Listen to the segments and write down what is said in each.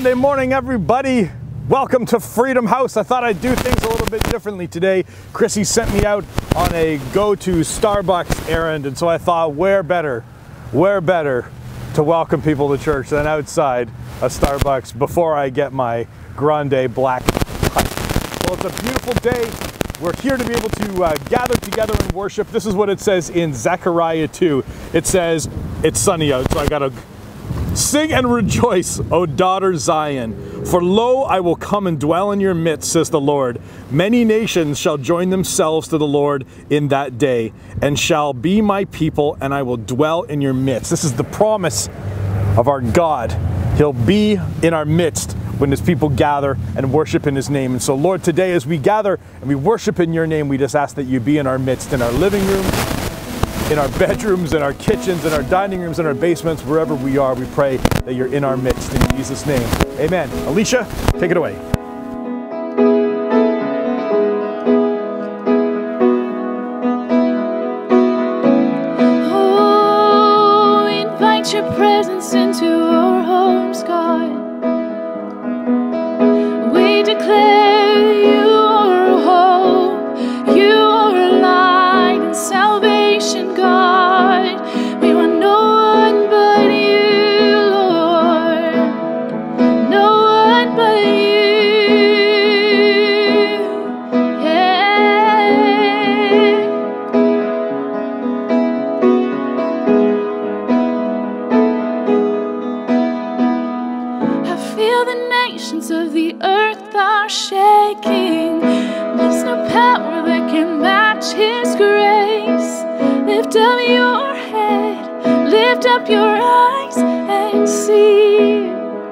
Sunday morning, everybody. Welcome to Freedom House. I thought I'd do things a little bit differently today. Chrissy sent me out on a go to Starbucks errand, and so I thought where better to welcome people to church than outside a Starbucks before I get my grande black cup. Well, it's a beautiful day. We're here to be able to gather together and worship. This is what it says in Zechariah 2. It says, it's sunny out, so I gotta sing and rejoice, O daughter Zion. For lo, I will come and dwell in your midst, says the Lord. Many nations shall join themselves to the Lord in that day, and shall be my people, and I will dwell in your midst. This is the promise of our God. He'll be in our midst when his people gather and worship in his name. And so, Lord, today as we gather and we worship in your name, we just ask that you be in our midst, in our living room, in our bedrooms, in our kitchens, in our dining rooms, in our basements, wherever we are. We pray that you're in our midst. In Jesus' name, amen. Alicia, take it away. Oh, invite your presence into our homes, God. We declare you are a hope, you are a light and salvation, God. We want no one but you, Lord, no one but you, yeah. I feel the nations of the earth are shaking. There's no power that can match his grace. Lift up your head, lift up your eyes and see.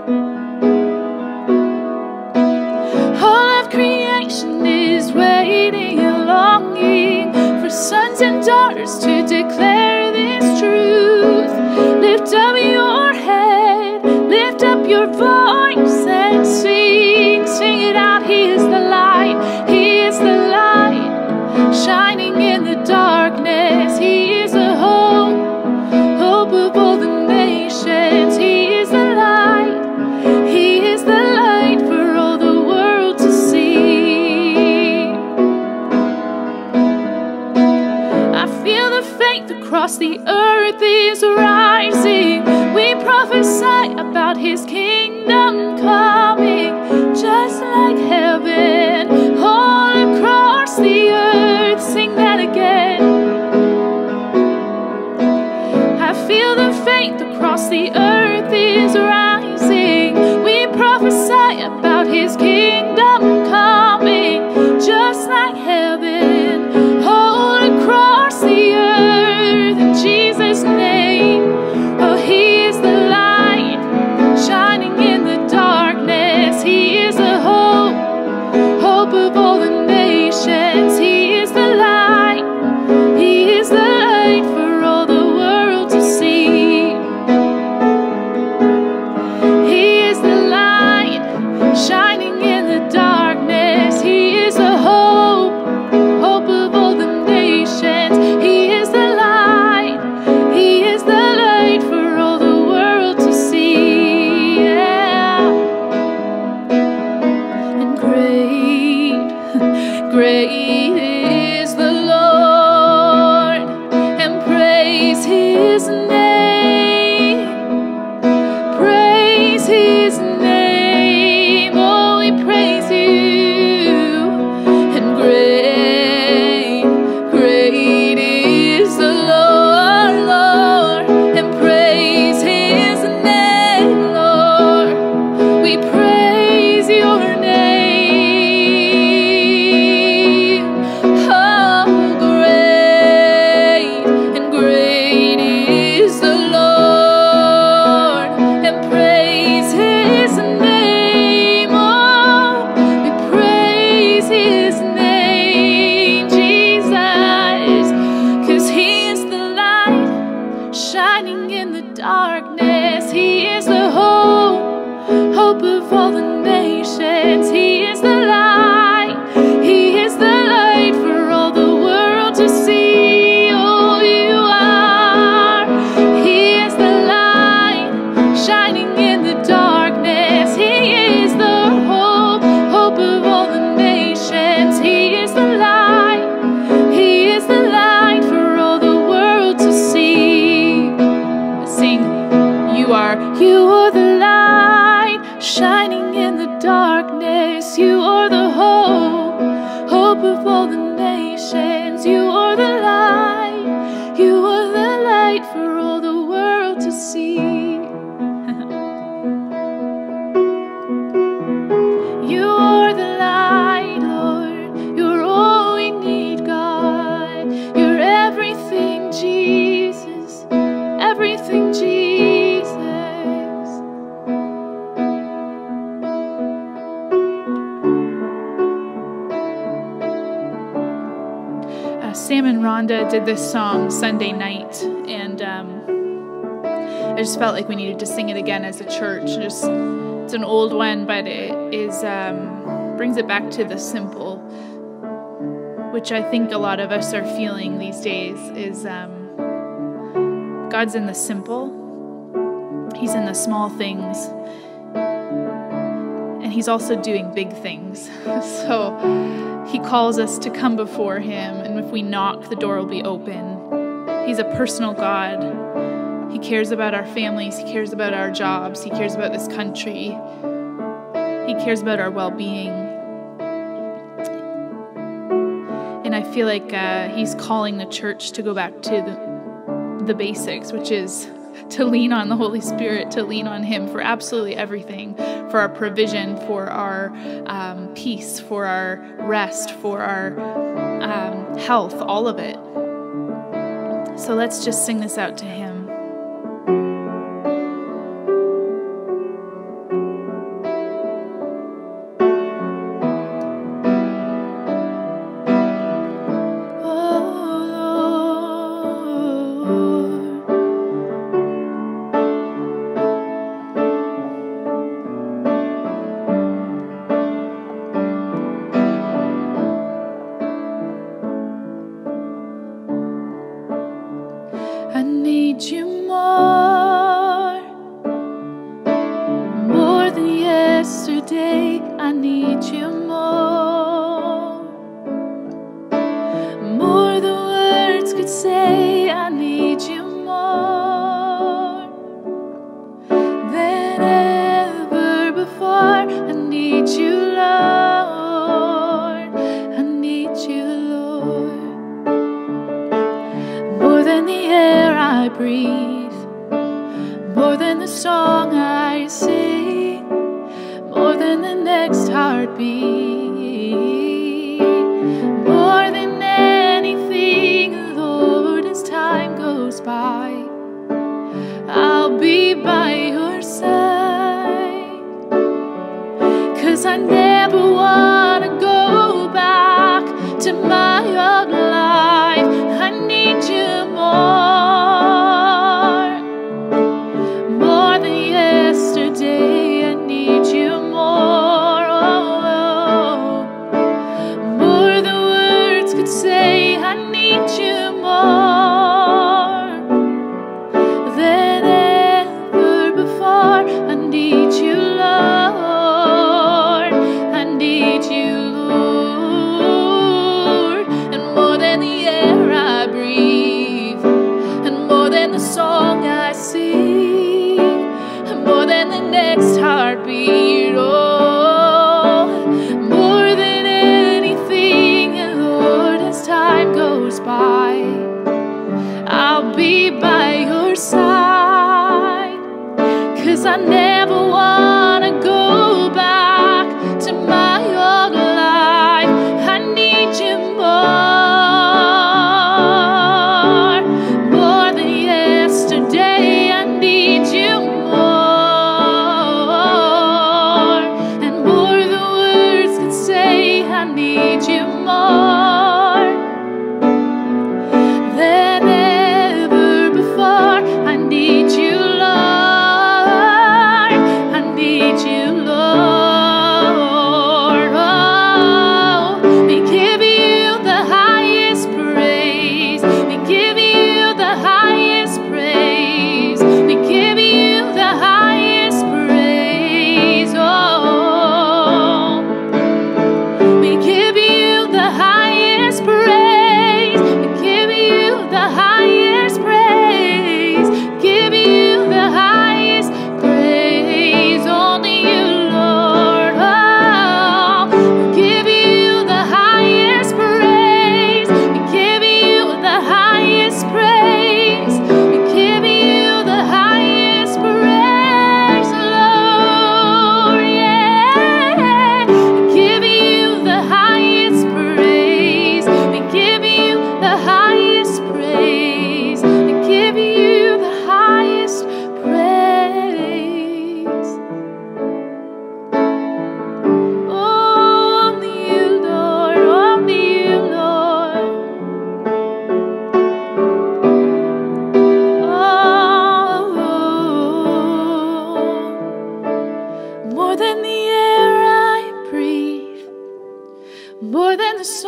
All of creation is waiting and longing for sons and daughters to declare this truth. Lift up your head, lift up your voice and sing. Sing it out. He is the light, he is the light, shining in the darkness. He is the hope of all the nations. He is the light, he is the light for all the world to see. I feel the faith across the earth is rising. We prophesy about his kingdom coming, just like heaven all across the earth. Sing that again. I feel the faith across the earth is rising. We prophesy about his kingdom coming, just like heaven all across the earth. In Jesus' name, oh, he is the light, shining in the darkness. He is the hope of all the nations. He is the light, he is the light for all the world to see. He is the light, shining in the darkness. He is the hope of all the nations. He is the light, he is the light for all the world to see. Yeah. And great is the Lord, and praise his name. Praise his name. Oh, we praise you. And great is the Lord, and praise his name, Lord. We praise your name. Sam and Rhonda did this song Sunday night, and I just felt like we needed to sing it again as a church. It's an old one, but it is brings it back to the simple, which I think a lot of us are feeling these days. Is God's in the simple. He's in the small things, and He's also doing big things. So He calls us to come before Him, and if we knock, the door will be open. He's a personal God. He cares about our families. He cares about our jobs. He cares about this country. He cares about our well-being. And I feel like He's calling the church to go back to the basics, which is to lean on the Holy Spirit, to lean on Him for absolutely everything, for our provision, for our peace, for our rest, for our health, all of it. So let's just sing this out to Him. I need you more than yesterday. I need you more than words could say. I need you more than ever before. I need you, Lord. I need you, Lord. More than the air I breathe, more than the song I sing, more than the next heartbeat, more than anything, Lord, as time goes by, I'll be by your side. 'Cause I never want to go back to my old life. I need you more than yesterday. I need you more, more than words could say. I need you more than ever before. I need you, Lord. I need you, Lord. And more than the air I breathe, and more than the song I sing, and more than the next heartbeat, oh, more than anything, and Lord, as time goes by, I'll be by your side. 'Cause I never want to go back to my old life. I need you more than yesterday. I need you more, and more than words can say. I need you more than ever before. I need you, Lord. I need you, Lord. Oh, we give you the highest praise. We give you the highest praise. We give you the highest praise. Oh, we give you the highest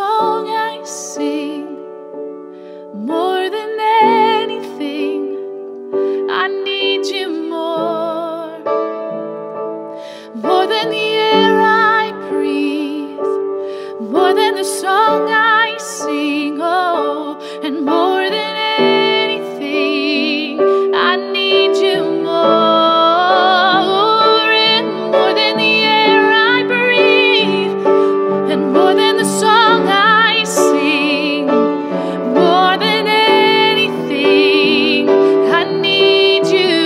song I sing, more than anything, I need you more than the air I breathe, more than the song I sing, oh, and more than anything, I need you more, and more than the air I breathe, and more than the song I sing, more than anything, I need you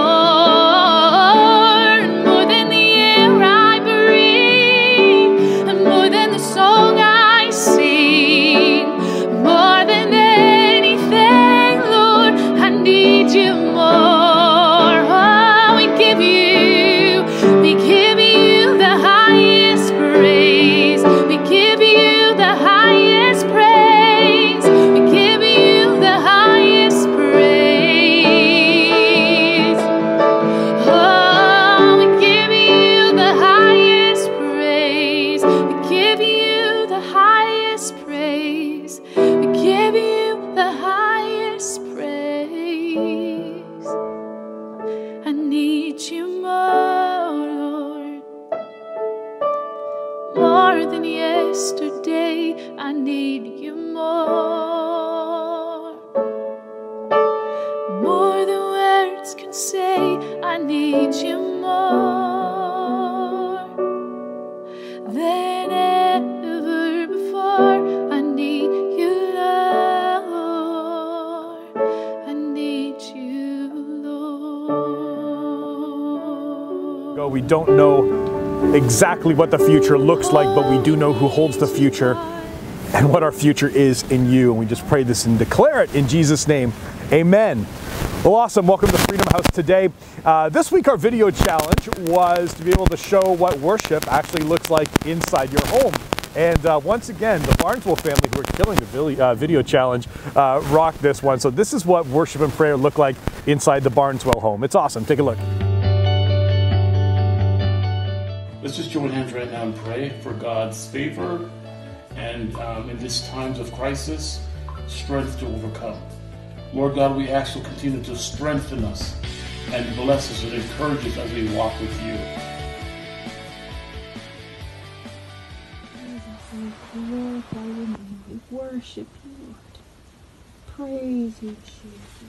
more, and more than the air I breathe, and more than the song I sing, more than anything, Lord, I need you more. Oh, we give you the highest praise. We give you the highest praise. We give you the highest praise. Oh, we give you the highest praise. We give you the highest praise. We give you the highest praise. I need you more than yesterday. I need you more than words can say. I need you more than ever before. I need you, Lord. I need you, Lord. We don't know exactly what the future looks like, but we do know who holds the future and what our future is in you. And we just pray this and declare it in Jesus' name. Amen. Well, awesome. Welcome to Freedom House today. This week our video challenge was to be able to show what worship actually looks like inside your home. And once again, the Barneswell family, who are killing the video challenge, rocked this one. So this is what worship and prayer look like inside the Barneswell home. It's awesome. Take a look. Let's just join hands right now and pray for God's favor and in these times of crisis, strength to overcome. Lord God, we ask you to continue to strengthen us and bless us and encourage us as we walk with you. We glorify your name. We worship you, Lord. Praise you, Jesus.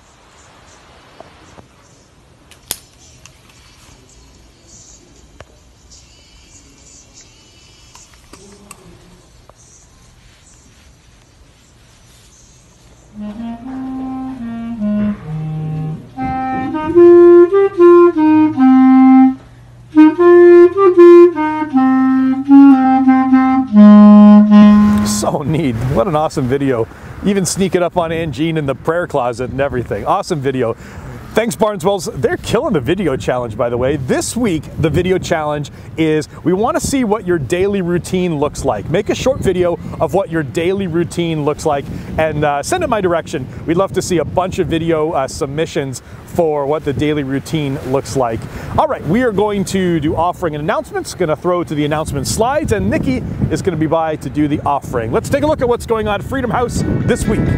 So neat. What an awesome video. Even sneak it up on Ann Jean in the prayer closet and everything. Awesome video. Thanks, Barneswells. They're killing the video challenge, by the way. This week, the video challenge is we want to see what your daily routine looks like. Make a short video of what your daily routine looks like and send it my direction. We'd love to see a bunch of video submissions for what the daily routine looks like. All right, we are going to do offering and announcements. Going to throw to the announcement slides, and Nikki is going to be by to do the offering. Let's take a look at what's going on at Freedom House this week.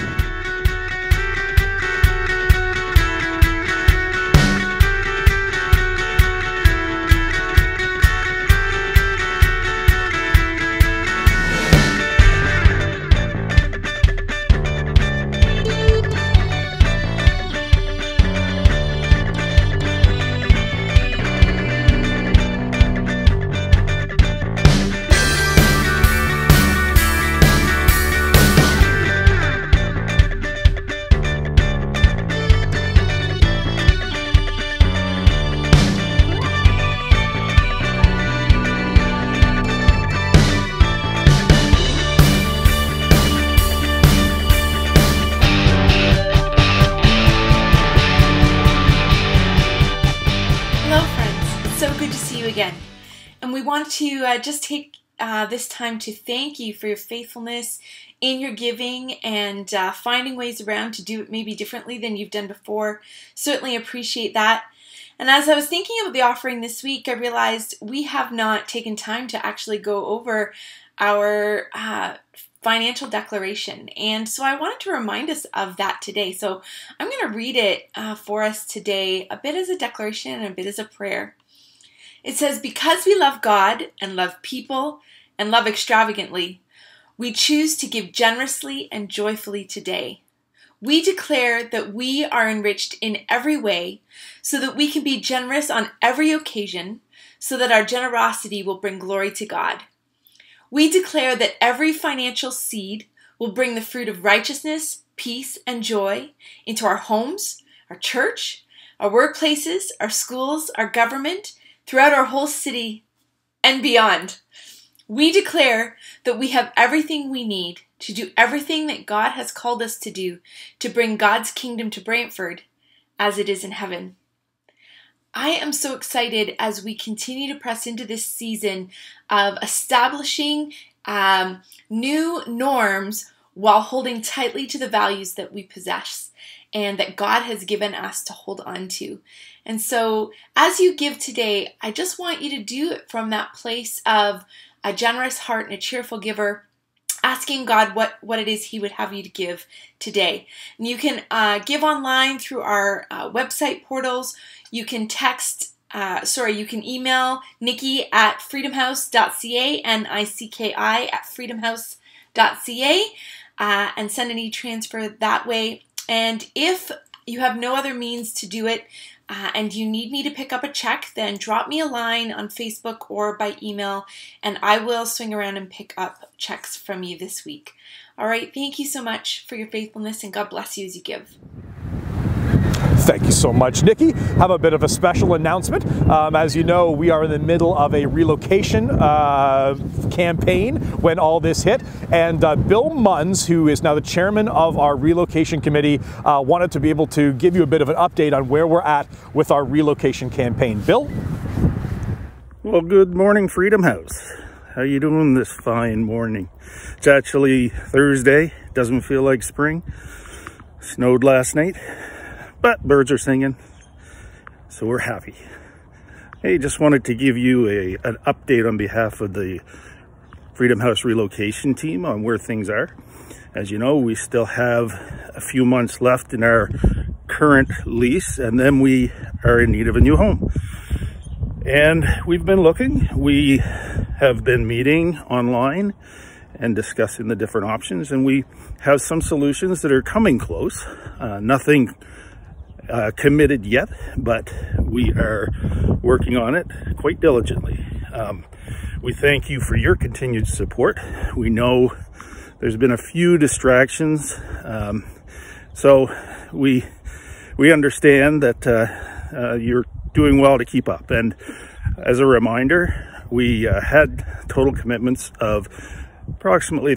Again. And we want to just take this time to thank you for your faithfulness in your giving and finding ways around to do it maybe differently than you've done before. Certainly appreciate that. And as I was thinking about the offering this week, I realized we have not taken time to actually go over our financial declaration. And so I wanted to remind us of that today. So I'm going to read it for us today, a bit as a declaration and a bit as a prayer. It says, "Because we love God and love people and love extravagantly, we choose to give generously and joyfully today. We declare that we are enriched in every way so that we can be generous on every occasion, so that our generosity will bring glory to God. We declare that every financial seed will bring the fruit of righteousness, peace, and joy into our homes, our church, our workplaces, our schools, our government, throughout our whole city and beyond. We declare that we have everything we need to do everything that God has called us to do to bring God's kingdom to Brantford as it is in heaven." I am so excited as we continue to press into this season of establishing new norms while holding tightly to the values that we possess and that God has given us to hold on to. And so as you give today, I just want you to do it from that place of a generous heart and a cheerful giver, asking God what it is He would have you to give today. And you can give online through our website portals. You can you can email Nikki at freedomhouse.ca, NICKI at freedomhouse.ca, and send an e-transfer that way. And if you have no other means to do it, and you need me to pick up a check, then drop me a line on Facebook or by email, and I will swing around and pick up checks from you this week. All right, thank you so much for your faithfulness, and God bless you as you give. Thank you so much, Nikki. Have a bit of a special announcement. As you know, we are in the middle of a relocation campaign when all this hit. And Bill Munns, who is now the chairman of our relocation committee, wanted to be able to give you a bit of an update on where we're at with our relocation campaign. Bill? Well, good morning, Freedom House. How you doing this fine morning? It's actually Thursday. Doesn't feel like spring. Snowed last night, but birds are singing, so we're happy. Hey, just wanted to give you an update on behalf of the Freedom House relocation team on where things are. As you know, we still have a few months left in our current lease, and then we are in need of a new home. And we've been looking. We have been meeting online and discussing the different options, and we have some solutions that are coming close. Nothing committed yet, but we are working on it quite diligently. We thank you for your continued support. We know there's been a few distractions, so we understand that you're doing well to keep up. And as a reminder, we had total commitments of approximately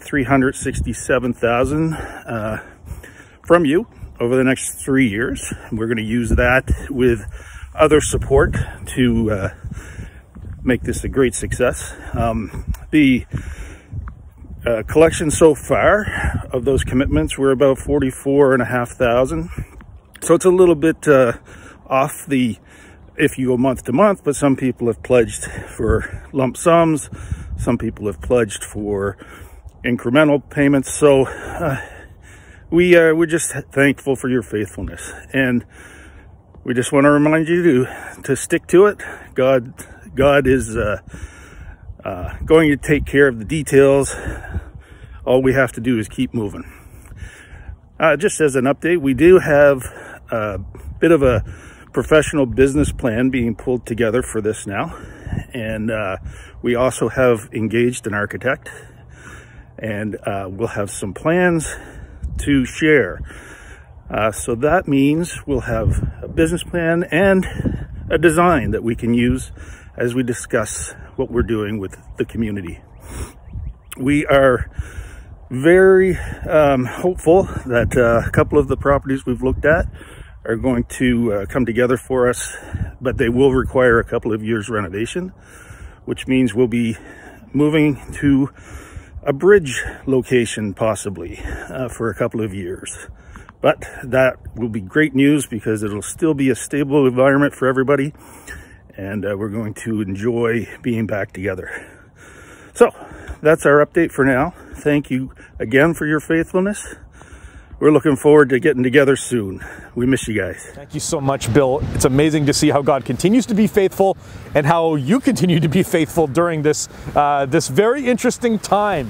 $367,000 from you over the next 3 years. We're going to use that with other support to make this a great success. The collection so far of those commitments were about $44,500. So it's a little bit off the if you go month to month, but some people have pledged for lump sums. Some people have pledged for incremental payments. So we're just thankful for your faithfulness, and we just want to remind you to stick to it. God is going to take care of the details. All we have to do is keep moving. Just as an update, we do have a bit of a professional business plan being pulled together for this now, and we also have engaged an architect, and we'll have some plans to share. So that means we'll have a business plan and a design that we can use as we discuss what we're doing with the community. We are very hopeful that a couple of the properties we've looked at are going to come together for us, but they will require a couple of years renovation, which means we'll be moving to a bridge location possibly for a couple of years. But that will be great news because it'll still be a stable environment for everybody, and we're going to enjoy being back together. So that's our update for now. Thank you again for your faithfulness. We're looking forward to getting together soon. We miss you guys. Thank you so much, Bill. It's amazing to see how God continues to be faithful and how you continue to be faithful during this, this very interesting time.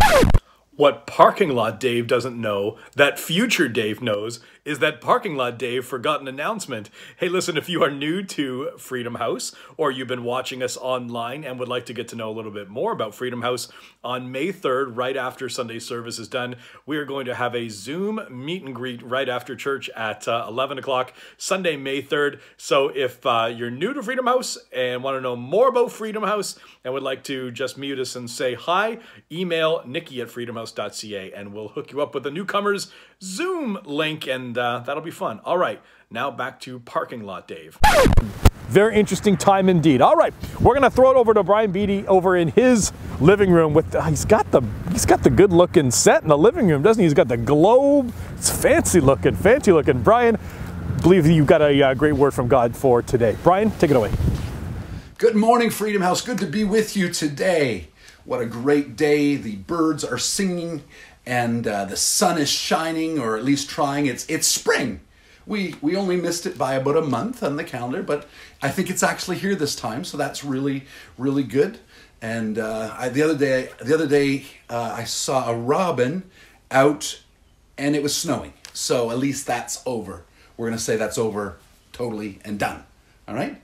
What Parking Lot Dave doesn't know, that future Dave knows, is that Parking Lot Dave forgot an announcement. Hey, listen, if you are new to Freedom House, or you've been watching us online and would like to get to know a little bit more about Freedom House, on May 3rd, right after Sunday service is done, we are going to have a Zoom meet and greet right after church at 11 o'clock, Sunday, May 3rd. So if you're new to Freedom House and want to know more about Freedom House and would like to just mute us and say hi, email nikki@freedomhouse.ca and we'll hook you up with the newcomers Zoom link, and that'll be fun. All right, now back to Parking Lot Dave. Very interesting time indeed. All right, we're gonna throw it over to Brian Beatty over in his living room with he's got the good looking set in the living room, doesn't he? He's got the globe. It's fancy looking. Brian, I believe you've got a great word from God for today. Brian, take it away. Good morning, Freedom House. Good to be with you today. What a great day. The birds are singing and the sun is shining, or at least trying. It's spring. We only missed it by about a month on the calendar, but I think it's actually here this time, so that's really, really good. And the other day I saw a robin out, and it was snowing. So at least that's over. We're going to say that's over totally and done. All right?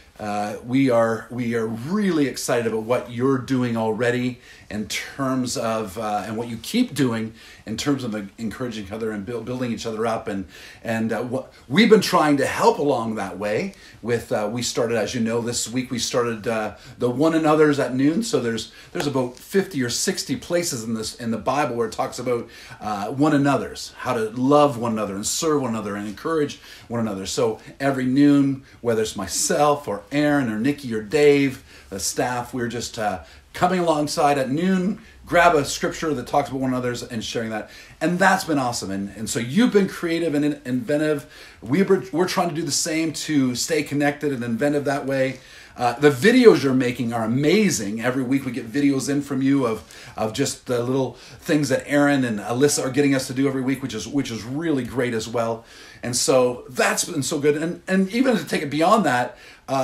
We are really excited about what you're doing already in terms of and what you keep doing in terms of encouraging each other and building each other up, and what we've been trying to help along that way with we started, as you know, this week we started the one another's at noon. So there's about 50 or 60 places in the Bible where it talks about one another's, how to love one another and serve one another and encourage one another. So every noon, whether it's myself or Aaron or Nikki or Dave, the staff, we're just coming alongside at noon, grab a scripture that talks about one another's and sharing that. And that's been awesome. And so you've been creative and inventive. We're trying to do the same to stay connected and inventive that way. The videos you're making are amazing. Every week we get videos in from you of just the little things that Aaron and Alyssa are getting us to do every week, which is really great as well. And so that's been so good. And even to take it beyond that,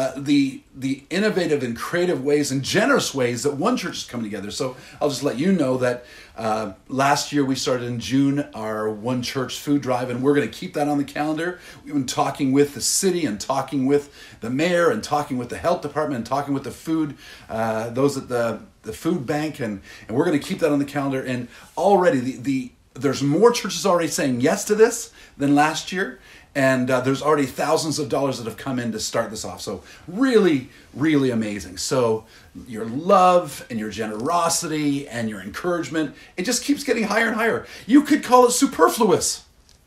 the innovative and creative ways and generous ways that One Church is coming together. So I'll just let you know that last year we started in June our One Church food drive, and we're going to keep that on the calendar. We've been talking with the city and talking with the mayor and talking with the health department and talking with the food, those at the food bank, and we're going to keep that on the calendar. And already there's more churches already saying yes to this than last year. And there's already thousands of dollars that have come in to start this off. So really, really amazing. So your love and your generosity and your encouragement, it just keeps getting higher and higher. You could call it superfluous.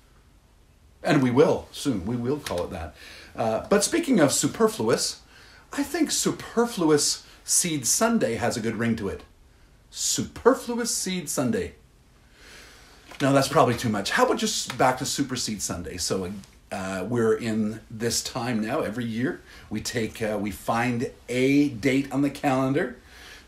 And we will soon. We will call it that. But speaking of superfluous, I think Superfluous Seed Sunday has a good ring to it. Superfluous Seed Sunday. No, that's probably too much. How about just back to Super Seed Sunday? So we're in this time now. Every year we find a date on the calendar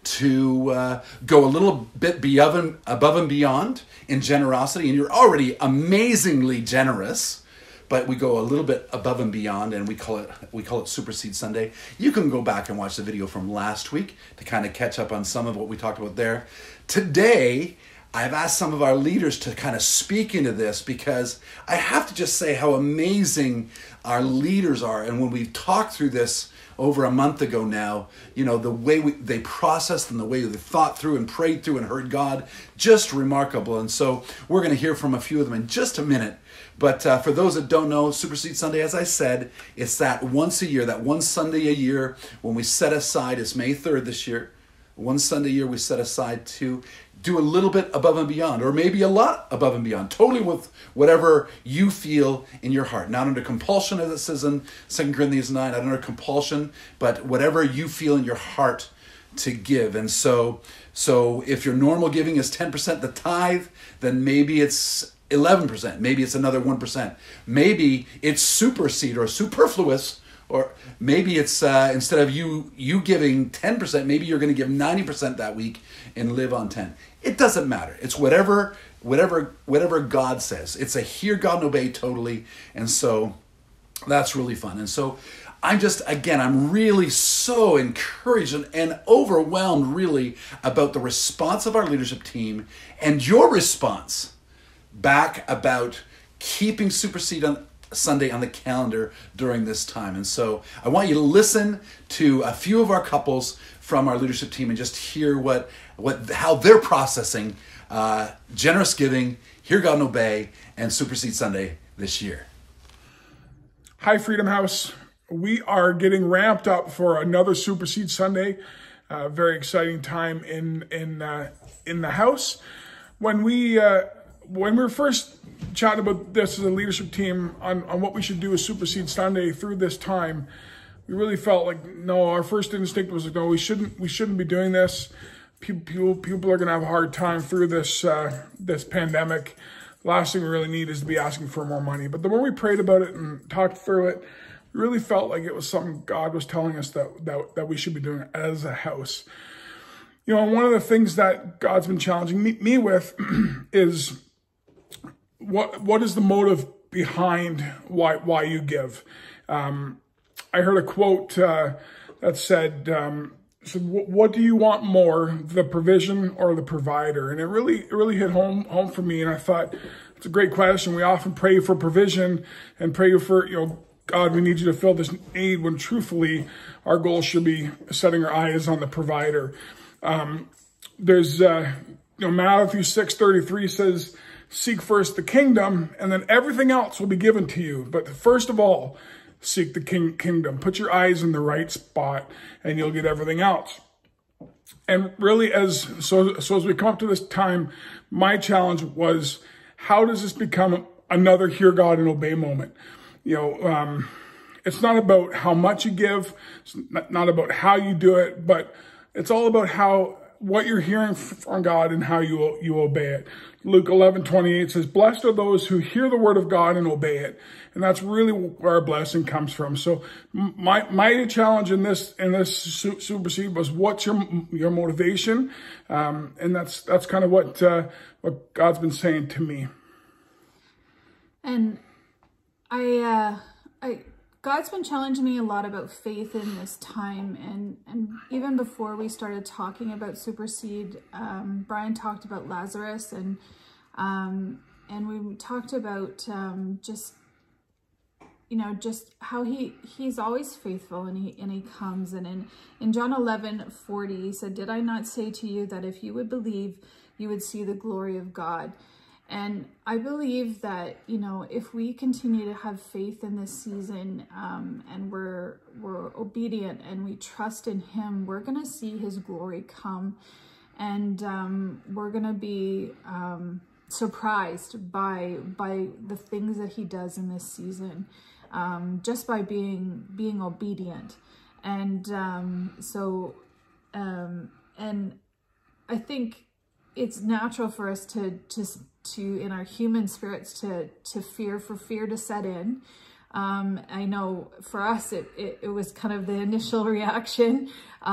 to go a little bit above and beyond in generosity. And you're already amazingly generous, but we go a little bit above and beyond, and we call it Super Seed Sunday. You can go back and watch the video from last week to kind of catch up on some of what we talked about there. Today, I've asked some of our leaders to kind of speak into this, because I have to just say how amazing our leaders are. And when we've talked through this over a month ago now, you know, the way they processed and the way they thought through and prayed through and heard God, just remarkable. And so we're going to hear from a few of them in just a minute. But for those that don't know, Super Seed Sunday, as I said, it's that once a year, that one Sunday a year when we set aside, it's May 3rd this year, one Sunday a year we set aside to do a little bit above and beyond, or maybe a lot above and beyond, totally with whatever you feel in your heart. Not under compulsion, as it says in 2 Corinthians 9, not under compulsion, but whatever you feel in your heart to give. And so if your normal giving is 10% the tithe, then maybe it's 11%, maybe it's another 1%. Maybe it's super seed or superfluous Or maybe it's instead of you giving 10%, maybe you're going to give 90% that week and live on 10. It doesn't matter. It's whatever God says. It's a hear God and obey totally. And so that's really fun. And so I'm really so encouraged and overwhelmed really about the response of our leadership team and your response back about keeping Superseed on Sunday on the calendar during this time. And so I want you to listen to a few of our couples from our leadership team and just hear how they're processing generous giving, Hear God and Obey, and Superseed Sunday this year. Hi, Freedom House. We are getting ramped up for another Superseed Sunday. Very exciting time in the house. When we were first chatting about this as a leadership team on what we should do with Superseed Sunday through this time, we really felt like, no, our first instinct was like, no, we shouldn't be doing this. People are going to have a hard time through this this pandemic. The last thing we really need is to be asking for more money. But the more we prayed about it and talked through it, we really felt like it was something God was telling us that we should be doing as a house. You know, and one of the things that God's been challenging me with is what is the motive behind why you give? I heard a quote that said, what do you want more, the provision or the provider? And it really hit home for me. And I thought, it's a great question. We often pray for provision and pray for, God, we need you to fill this need, when truthfully our goal should be setting our eyes on the provider. There's, Matthew 6:33 says, seek first the kingdom and then everything else will be given to you. But first of all, seek the kingdom. Put your eyes in the right spot and you'll get everything else. And really, as we come up to this time, my challenge was, how does this become another hear God and obey moment? It's not about how much you give. It's not about how you do it, but it's all about what you're hearing from God and how you obey it. Luke 11:28 says, blessed are those who hear the word of God and obey it. And that's really where our blessing comes from. So my challenge in this Superseed was, what's your motivation? And that's kind of what God's been saying to me. And God's been challenging me a lot about faith in this time, and even before we started talking about Superseed, Brian talked about Lazarus, and we talked about just how he's always faithful, and he comes, and in John 11:40 he said, did I not say to you that if you would believe, you would see the glory of God? And I believe that, if we continue to have faith in this season, and we're obedient and we trust in him, we're going to see his glory come. And we're going to be surprised by the things that he does in this season, just by being obedient. And and I think it's natural for us to in our human spirits to fear to set in. I know for us it was kind of the initial reaction,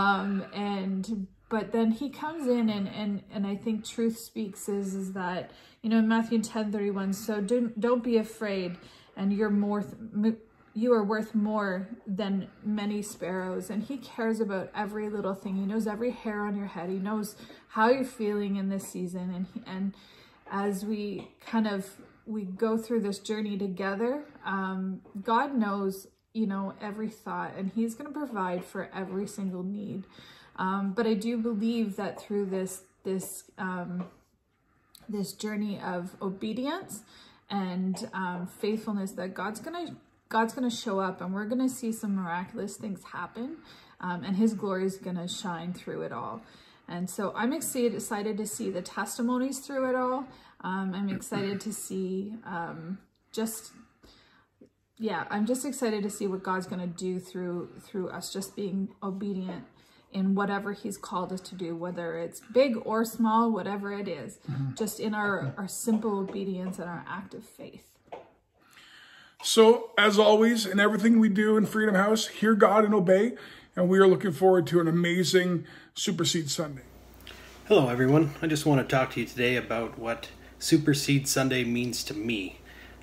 but then he comes in and I think truth speaks is that, in Matthew 10:31, so don't be afraid, and you are worth more than many sparrows. And he cares about every little thing. He knows every hair on your head. He knows how you're feeling in this season. And as we go through this journey together, God knows, every thought, and he's going to provide for every single need. But I do believe that through this journey of obedience and faithfulness, that God's going to show up, and we're going to see some miraculous things happen, and his glory is going to shine through it all. And so I'm excited to see the testimonies through it all. I'm excited to see I'm just excited to see what God's going to do through us just being obedient in whatever he's called us to do, whether it's big or small, whatever it is, just in our simple obedience and our active faith. So, as always, in everything we do in Freedom House, hear God and obey, and we are looking forward to an amazing Super Seed Sunday. Hello, everyone. I just want to talk to you today about what Super Seed Sunday means to me.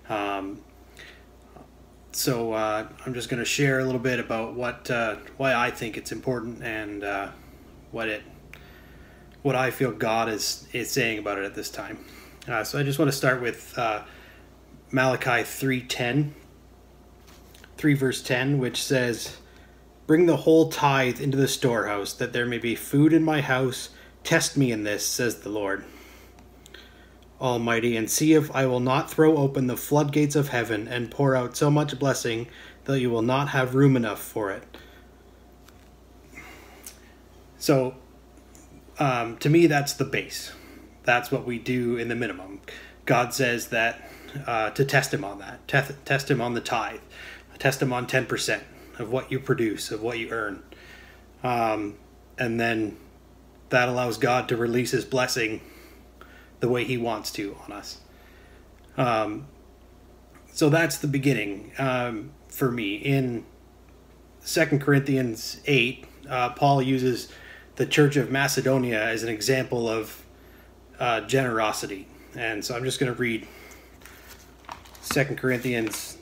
So I'm just going to share a little bit about why I think it's important and what I feel God is saying about it at this time. So I just want to start with Malachi 3 verse 10, which says, "Bring the whole tithe into the storehouse, that there may be food in my house. Test me in this, says the Lord Almighty, and see if I will not throw open the floodgates of heaven and pour out so much blessing that you will not have room enough for it." So, to me, that's the base. That's what we do in the minimum. God says that to test him on that. Test him on the tithe. Test him on 10% of what you produce, of what you earn. And then that allows God to release his blessing the way he wants to on us. So that's the beginning for me. In 2 Corinthians 8, Paul uses the Church of Macedonia as an example of generosity. And so I'm just going to read 2 Corinthians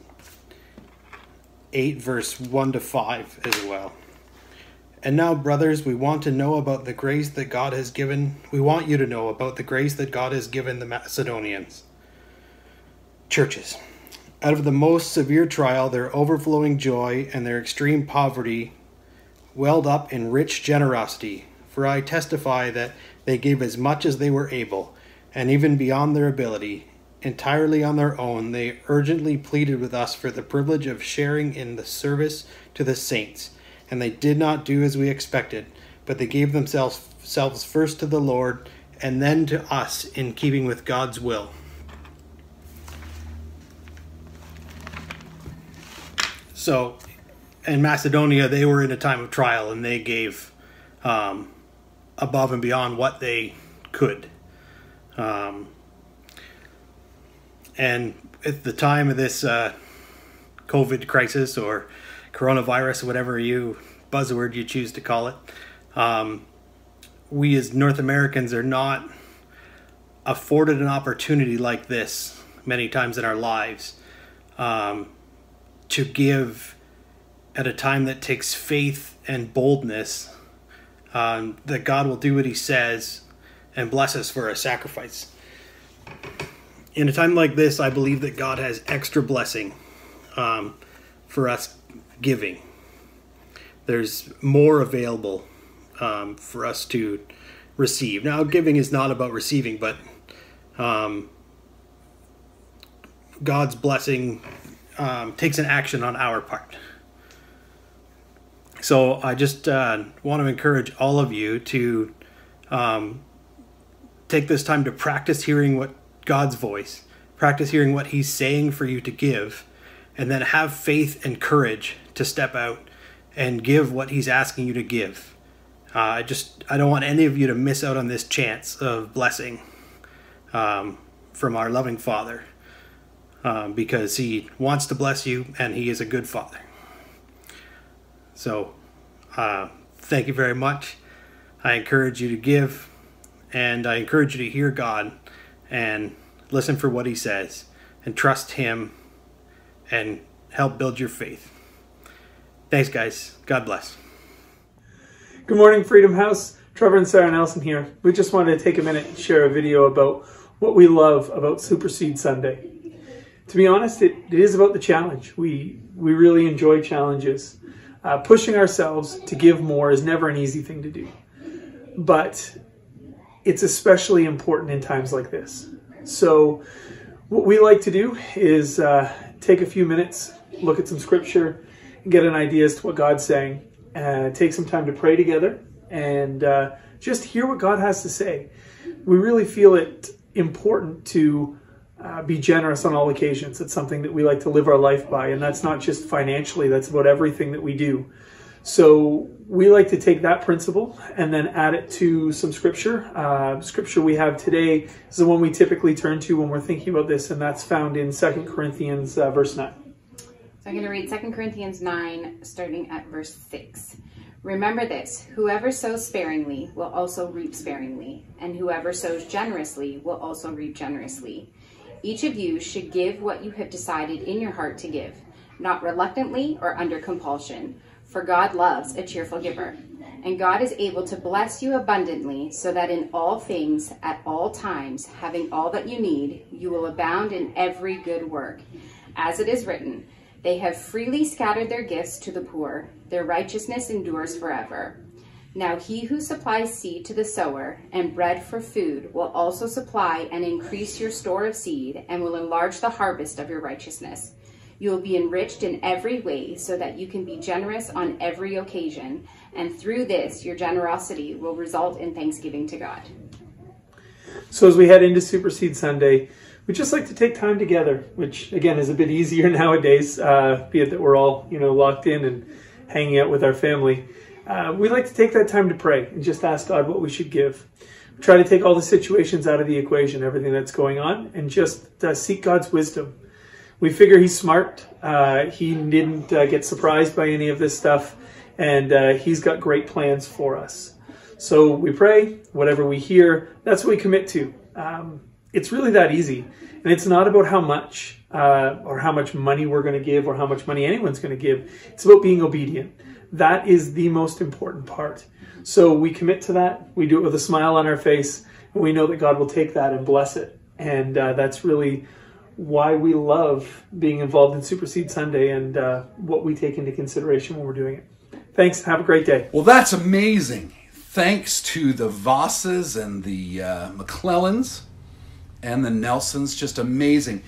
8, verse 1 to 5 as well. "And now, brothers, we want to know about the grace that God has given. We want you to know about the grace that God has given the Macedonians churches. Out of the most severe trial, their overflowing joy and their extreme poverty welled up in rich generosity. For I testify that they gave as much as they were able, and even beyond their ability. Entirely on their own, they urgently pleaded with us for the privilege of sharing in the service to the saints. And they did not do as we expected, but they gave themselves first to the Lord and then to us in keeping with God's will." So, in Macedonia, they were in a time of trial, and they gave above and beyond what they could. And at the time of this COVID crisis or coronavirus, whatever buzzword you choose to call it, we as North Americans are not afforded an opportunity like this many times in our lives to give at a time that takes faith and boldness that God will do what he says and bless us for a sacrifice. In a time like this, I believe that God has extra blessing for us giving. There's more available for us to receive. Now, giving is not about receiving, but God's blessing takes an action on our part. So I just want to encourage all of you to take this time to practice hearing what God's voice, practice hearing what he's saying for you to give, and then have faith and courage to step out and give what he's asking you to give. I don't want any of you to miss out on this chance of blessing from our loving Father, because he wants to bless you and he is a good Father. So thank you very much. I encourage you to give, and I encourage you to hear God and listen for what he says and trust him and help build your faith. Thanks, guys. God bless. Good morning, Freedom House. Trevor and Sarah Nelson here. We just wanted to take a minute and share a video about what we love about Super Seed Sunday. To be honest, it is about the challenge. We really enjoy challenges. Pushing ourselves to give more is never an easy thing to do. But it's especially important in times like this. So what we like to do is take a few minutes, look at some scripture, and get an idea as to what God's saying. Take some time to pray together and just hear what God has to say. We really feel it important to be generous on all occasions. It's something that we like to live our life by, and that's not just financially, that's about everything that we do. So we like to take that principle and then add it to some scripture. Scripture we have today is the one we typically turn to when we're thinking about this, and that's found in 2 Corinthians verse 9. I'm going to read 2 Corinthians 9, starting at verse 6. Remember this, whoever sows sparingly will also reap sparingly, and whoever sows generously will also reap generously. Each of you should give what you have decided in your heart to give, not reluctantly or under compulsion, for God loves a cheerful giver. And God is able to bless you abundantly, so that in all things, at all times, having all that you need, you will abound in every good work. As it is written, they have freely scattered their gifts to the poor. Their righteousness endures forever. Now he who supplies seed to the sower and bread for food will also supply and increase your store of seed and will enlarge the harvest of your righteousness. You will be enriched in every way so that you can be generous on every occasion. And through this, your generosity will result in thanksgiving to God. So as we head into Super Seed Sunday, we just like to take time together, which again is a bit easier nowadays, be it that we're all, locked in and hanging out with our family. We like to take that time to pray and just ask God what we should give. We try to take all the situations out of the equation, everything that's going on, and just seek God's wisdom. We figure He's smart. He didn't get surprised by any of this stuff, and He's got great plans for us. So we pray, whatever we hear, that's what we commit to. It's really that easy. And it's not about how much or how much money we're going to give or how much money anyone's going to give. It's about being obedient. That is the most important part. So we commit to that. We do it with a smile on our face. And we know that God will take that and bless it. And that's really why we love being involved in Super Seed Sunday and what we take into consideration when we're doing it. Thanks. Have a great day. Well, that's amazing. Thanks to the Vosses and the McClellans and the Nelsons. Just amazing.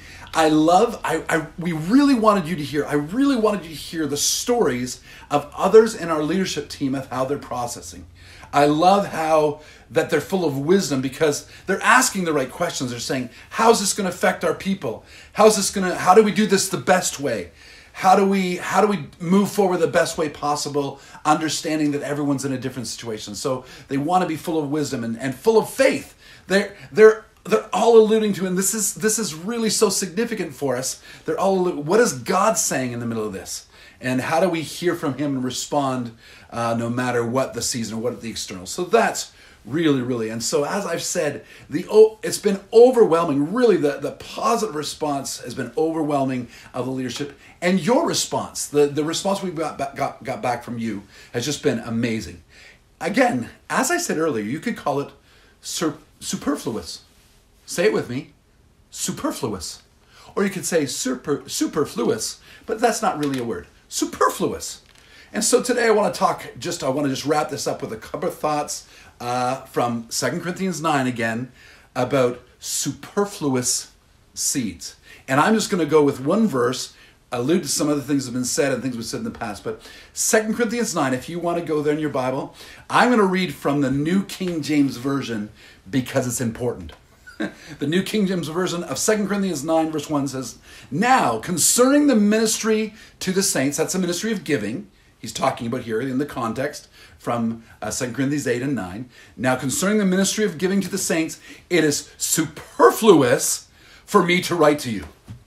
We really wanted you to hear, I really wanted you to hear the stories of others in our leadership team of how they're processing. I love how that they're full of wisdom because they're asking the right questions. They're saying, how's this going to affect our people? How do we do this the best way? How do we move forward the best way possible, understanding that everyone's in a different situation? So they want to be full of wisdom and full of faith. They're all alluding to, and this is really so significant for us. They're all what is God saying in the middle of this? And how do we hear from Him and respond no matter what the season or what the external? So that's really. And so as I've said, it's been overwhelming. Really, the positive response has been overwhelming of the leadership. And your response, the response we got back from you has just been amazing. Again, as I said earlier, you could call it superfluous. Say it with me, superfluous. Or you could say superfluous, but that's not really a word. Superfluous. And so today I want to just wrap this up with a couple of thoughts from 2 Corinthians 9 again about superfluous seeds. And I'm just going to go with one verse, allude to some of the things that have been said and things we've said in the past. But 2 Corinthians 9, if you want to go there in your Bible, I'm going to read from the New King James Version because it's important. The New King James Version of 2 Corinthians 9 verse 1 says, now concerning the ministry to the saints, that's the ministry of giving. He's talking about here in the context from 2 Corinthians 8 and 9. Now concerning the ministry of giving to the saints, it is superfluous for me to write to you.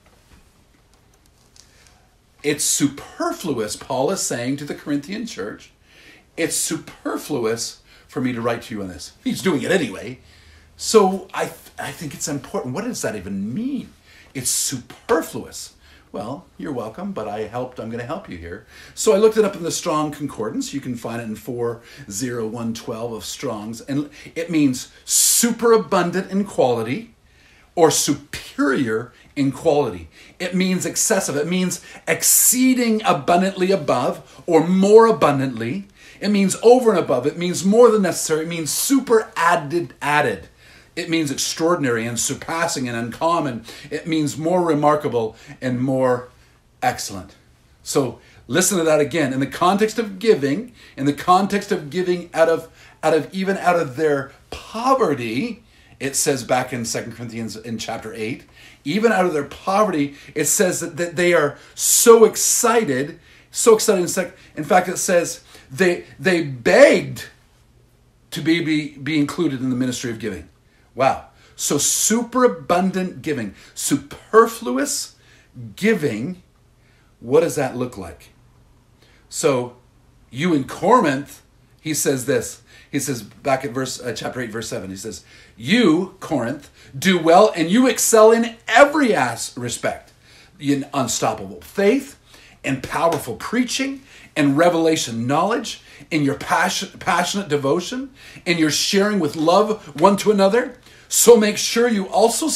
It's superfluous, Paul is saying to the Corinthian church, it's superfluous for me to write to you on this. He's doing it anyway. So I think it's important. What does that even mean? It's superfluous. Well, you're welcome, but I'm going to help you here. So I looked it up in the Strong Concordance. You can find it in 40112 of Strong's. And it means superabundant in quality or superior in quality. It means excessive. It means exceeding abundantly above or more abundantly. It means over and above. It means more than necessary. It means super added. It means extraordinary and surpassing and uncommon. It means more remarkable and more excellent. So listen to that again. In the context of giving, out of their poverty, it says back in 2 Corinthians in chapter 8, even out of their poverty, it says that they are so excited. In fact, it says they begged to be included in the ministry of giving. Wow. So superabundant giving, superfluous giving What does that look like? So you in Corinth, he says this. He says back at chapter 8, verse 7, he says, you, Corinth, do well and you excel in every respect. In unstoppable faith and powerful preaching and revelation knowledge, in your passionate devotion, in your sharing with love one to another. So make sure you also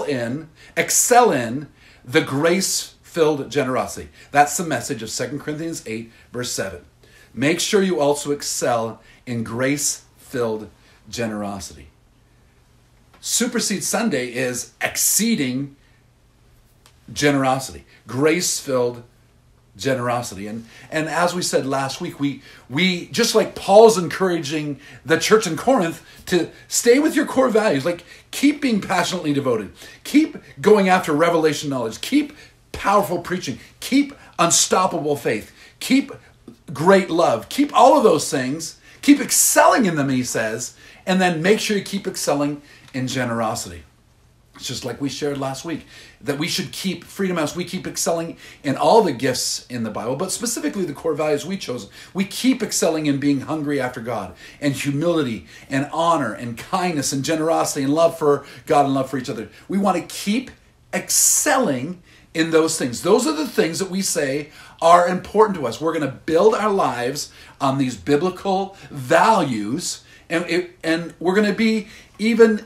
excel in the grace-filled generosity. That's the message of 2 Corinthians 8, verse 7. Make sure you also excel in grace-filled generosity. Superseed Sunday is exceeding generosity, grace-filled generosity. And as we said last week, we just like Paul's encouraging the church in Corinth to stay with your core values, like keep being passionately devoted, keep going after revelation knowledge, keep powerful preaching, keep unstoppable faith, keep great love, keep all of those things, keep excelling in them, he says, and then make sure you keep excelling in generosity. It's just like we shared last week, that we should keep, Freedom House, we keep excelling in all the gifts in the Bible, but specifically the core values we chose. We keep excelling in being hungry after God, and humility, and honor, and kindness, and generosity, and love for God and love for each other. We want to keep excelling in those things. Those are the things that we say are important to us. We're going to build our lives on these biblical values, and we're going to be even...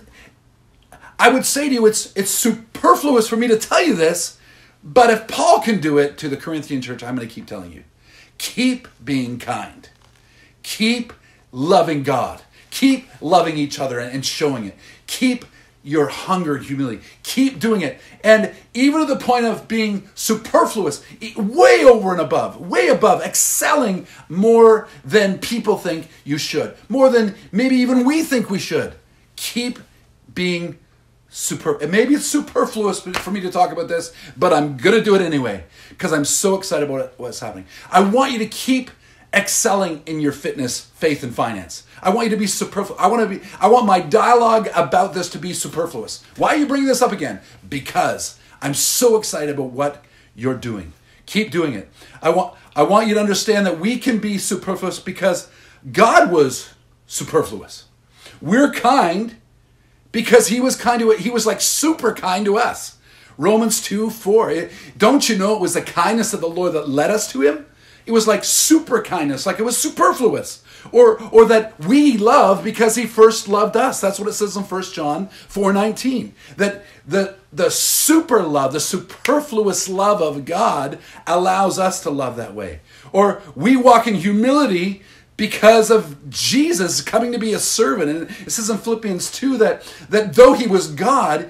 I would say to you, it's superfluous for me to tell you this, but if Paul can do it to the Corinthian church, I'm going to keep telling you. Keep being kind. Keep loving God. Keep loving each other and showing it. Keep your hunger and humility. Keep doing it. And even to the point of being superfluous, way over and above, way above, excelling more than people think you should, more than maybe even we think we should. Keep being and maybe it's superfluous for me to talk about this, but I'm going to do it anyway because I'm so excited about what's happening. I want you to keep excelling in your fitness, faith, and finance. I want you to be superfluous. I want my dialogue about this to be superfluous. Why are you bringing this up again? Because I'm so excited about what you're doing. Keep doing it. I want you to understand that we can be superfluous because God was superfluous. We're kind because he was kind to it. He was like super kind to us. Romans 2:4. Don't you know it was the kindness of the Lord that led us to him? It was like super kindness, like it was superfluous. Or that we love because he first loved us. That's what it says in 1 John 4:19. That the super love, the superfluous love of God allows us to love that way. Or we walk in humility because of Jesus coming to be a servant. And it says in Philippians 2 that though he was God,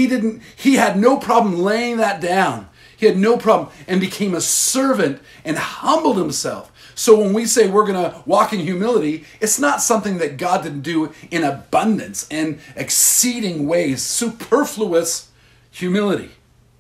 he had no problem laying that down. He had no problem and became a servant and humbled himself. So when we say we're going to walk in humility, it's not something that God didn't do in abundance and exceeding ways, superfluous humility.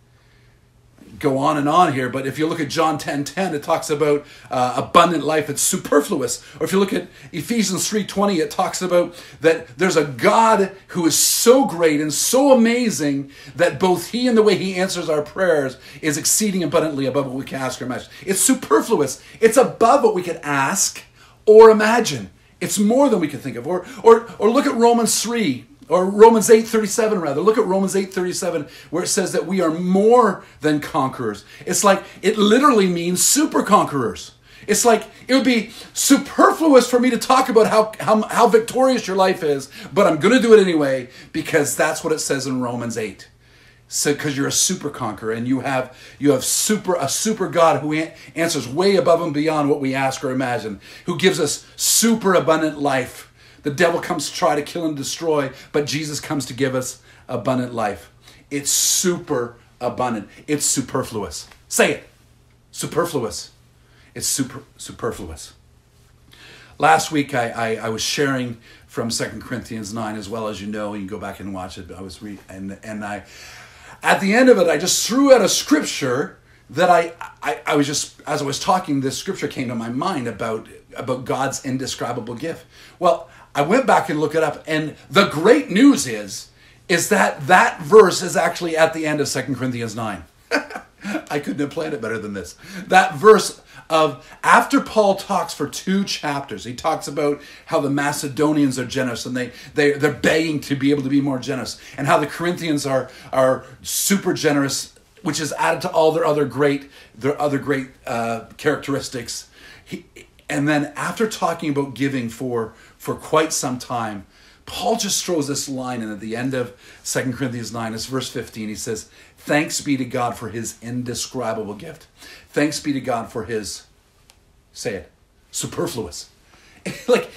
Go on and on here, but if you look at John 10:10, it talks about abundant life. It's superfluous. Or if you look at Ephesians 3:20, it talks about that there's a God who is so great and so amazing that both he and the way he answers our prayers is exceeding abundantly above what we can ask or imagine. It's superfluous. It's above what we could ask or imagine. It's more than we can think of. Or look at Romans 3. Or Romans 8:37 rather. Look at Romans 8:37 where it says that we are more than conquerors. It's like, it literally means super conquerors. It's like, it would be superfluous for me to talk about how victorious your life is, but I'm going to do it anyway because that's what it says in Romans 8. So, because you're a super conqueror and you have a super God who answers way above and beyond what we ask or imagine, who gives us super abundant life. The devil comes to try to kill and destroy, but Jesus comes to give us abundant life. It's super abundant. It's superfluous. Say it. Superfluous. It's superfluous. Last week I was sharing from 2 Corinthians 9, as well as you know. You can go back and watch it. I at the end of it, I just threw out a scripture that I was just, as I was talking, this scripture came to my mind about God's indescribable gift. Well, I went back and looked it up, and the great news is that verse is actually at the end of 2 Corinthians 9. I couldn't have planned it better than this. That verse of, after Paul talks for 2 chapters, he talks about how the Macedonians are generous and they're begging to be able to be more generous, and how the Corinthians are super generous, which is added to all their other great characteristics. And then after talking about giving for quite some time, Paul just throws this line in at the end of 2 Corinthians 9. It's verse 15. He says, thanks be to God for his indescribable gift. Thanks be to God for his, say it, superfluous. Like,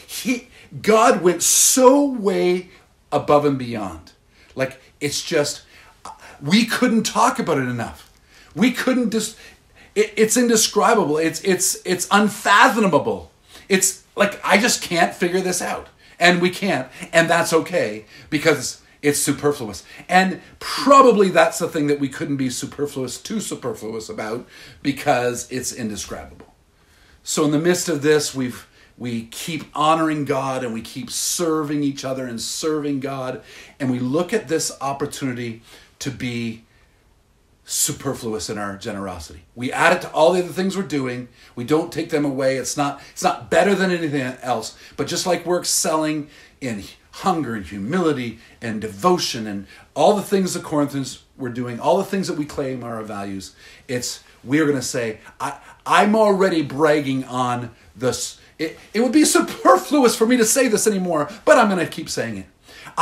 God went so way above and beyond. Like, it's just, we couldn't talk about it enough. We couldn't just, it's indescribable. It's unfathomable. It's like, I just can't figure this out. And we can't. And that's okay, because it's superfluous. And probably that's the thing that we couldn't be too superfluous about, because it's indescribable. So in the midst of this, we keep honoring God, and we keep serving each other and serving God. And we look at this opportunity to be superfluous in our generosity. We add it to all the other things we're doing. We don't take them away. It's not better than anything else. But just like we're excelling in hunger and humility and devotion and all the things the Corinthians were doing, all the things that we claim are our values, we're going to say, I'm already bragging on this. It would be superfluous for me to say this anymore, but I'm going to keep saying it.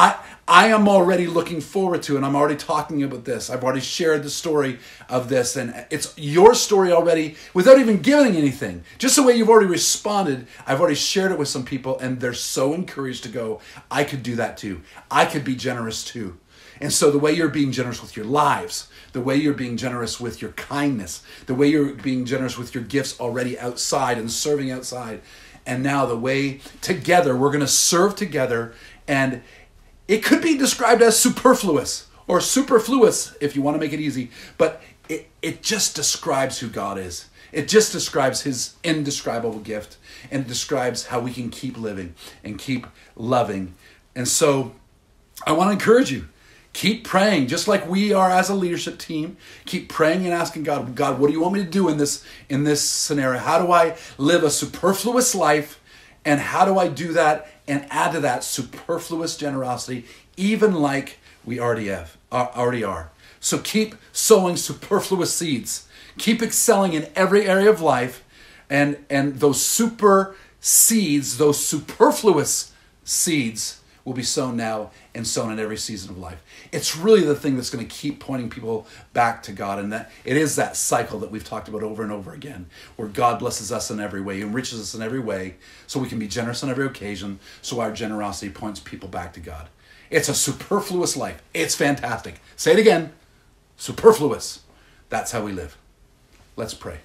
I am already looking forward to, and I'm already talking about this. I've already shared the story of this, and it's your story already without even giving anything. Just the way you've already responded, I've already shared it with some people, and they're so encouraged to go, I could do that too. I could be generous too. And so the way you're being generous with your lives, the way you're being generous with your kindness, the way you're being generous with your gifts already outside and serving outside, and now the way together, we're going to serve together, and it could be described as superfluous or superfluous if you want to make it easy, but it just describes who God is. It just describes his indescribable gift, and it describes how we can keep living and keep loving. And so I want to encourage you, keep praying, just like we are as a leadership team. Keep praying and asking God, what do you want me to do in this scenario? How do I live a superfluous life, and how do I do that and add to that superfluous generosity, even like we already are. So keep sowing superfluous seeds. Keep excelling in every area of life, and those super seeds, those superfluous seeds, will be sown now and sown in every season of life. It's really the thing that's going to keep pointing people back to God, and that it is that cycle that we've talked about over and over again, where God blesses us in every way, enriches us in every way, so we can be generous on every occasion, so our generosity points people back to God. It's a superfluous life. It's fantastic. Say it again. Superfluous. That's how we live. Let's pray.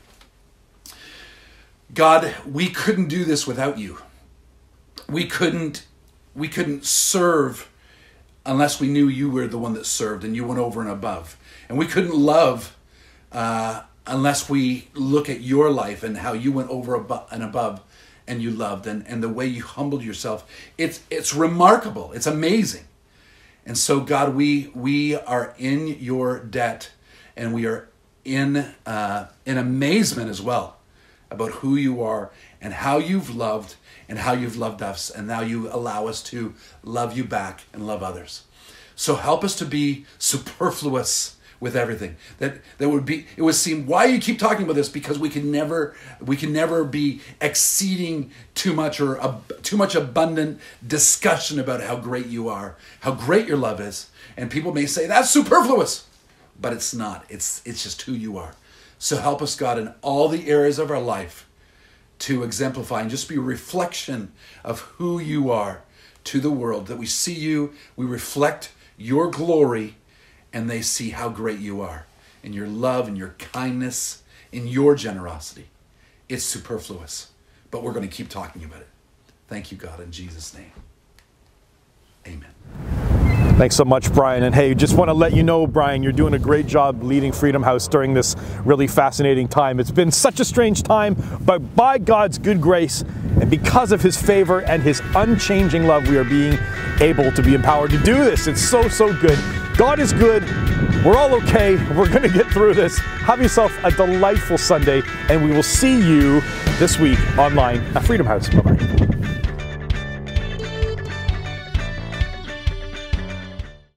God, we couldn't do this without you. We couldn't serve unless we knew you were the one that served and you went over and above. And we couldn't love unless we look at your life and how you went over and above and you loved, and the way you humbled yourself. It's remarkable. It's amazing. And so, God, we are in your debt, and we are in amazement as well about who you are and how you've loved and how you've loved us, and now you allow us to love you back and love others. So help us to be superfluous with everything. That would be, it would seem, why you keep talking about this? Because we can never be exceeding too much, or too much abundant discussion about how great you are, how great your love is. And people may say that's superfluous, but it's not. It's just who you are. So help us, God, in all the areas of our life to exemplify and just be a reflection of who you are to the world, that we see you, we reflect your glory, and they see how great you are in your love and your kindness, in your generosity. It's superfluous, but we're going to keep talking about it. Thank you, God, in Jesus' name. Amen. Thanks so much, Brian. And hey, just want to let you know, Brian, you're doing a great job leading Freedom House during this really fascinating time. It's been such a strange time, but by God's good grace and because of his favor and his unchanging love, we are being able to be empowered to do this. It's so, so good. God is good. We're all okay. We're going to get through this. Have yourself a delightful Sunday, and we will see you this week online at Freedom House. Bye-bye.